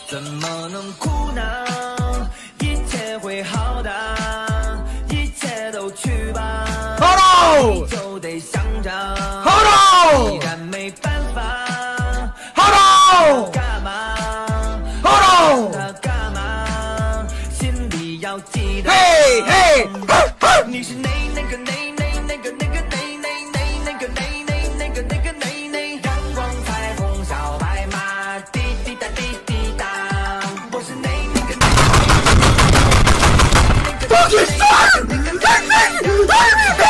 怎么能哭呢？一切会好的，一切都去吧。好了，就得想着。好了，既然没办法。好了，干嘛？好了，他干嘛？心里要记得。嘿嘿，你是那个。阳光彩虹小白马，滴滴答滴滴答。我是那个。